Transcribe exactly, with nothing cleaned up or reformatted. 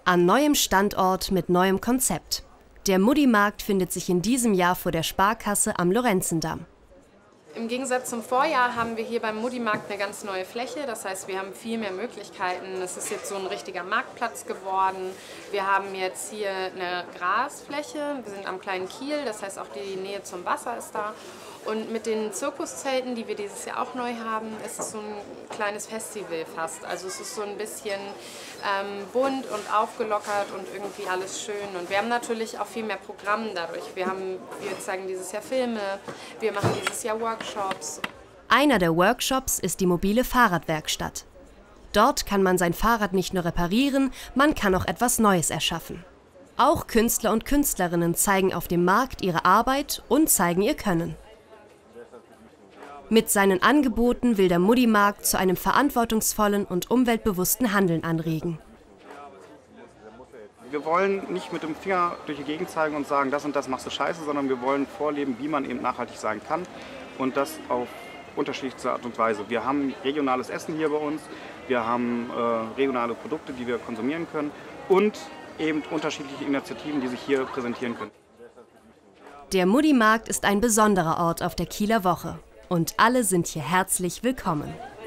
An neuem Standort mit neuem Konzept. Der Muddy-Markt findet sich in diesem Jahr vor der Sparkasse am Lorenzendamm. Im Gegensatz zum Vorjahr haben wir hier beim Muddy-Markt eine ganz neue Fläche. Das heißt, wir haben viel mehr Möglichkeiten. Es ist jetzt so ein richtiger Marktplatz geworden. Wir haben jetzt hier eine Grasfläche. Wir sind am kleinen Kiel, das heißt auch die Nähe zum Wasser ist da. Und mit den Zirkuszelten, die wir dieses Jahr auch neu haben, ist es so ein kleines Festival fast. Also es ist so ein bisschen ähm, bunt und aufgelockert und irgendwie alles schön. Und wir haben natürlich auch viel mehr Programm dadurch. Wir, haben, wir zeigen dieses Jahr Filme, wir machen dieses Jahr Workshops. Einer der Workshops ist die mobile Fahrradwerkstatt. Dort kann man sein Fahrrad nicht nur reparieren, man kann auch etwas Neues erschaffen. Auch Künstler und Künstlerinnen zeigen auf dem Markt ihre Arbeit und zeigen ihr Können. Mit seinen Angeboten will der Muddy-Markt zu einem verantwortungsvollen und umweltbewussten Handeln anregen. Wir wollen nicht mit dem Finger durch die Gegend zeigen und sagen, das und das machst du scheiße, sondern wir wollen vorleben, wie man eben nachhaltig sein kann und das auf unterschiedlichste Art und Weise. Wir haben regionales Essen hier bei uns, wir haben äh, regionale Produkte, die wir konsumieren können und eben unterschiedliche Initiativen, die sich hier präsentieren können. Der Muddy-Markt ist ein besonderer Ort auf der Kieler Woche. Und alle sind hier herzlich willkommen.